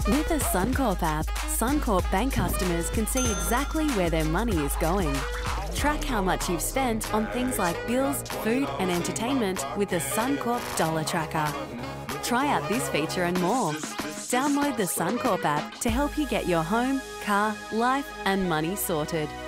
With the Suncorp app, Suncorp Bank customers can see exactly where their money is going. Track how much you've spent on things like bills, food and entertainment with the Suncorp Dollar Tracker. Try out this feature and more. Download the Suncorp app to help you get your home, car, life and money sorted.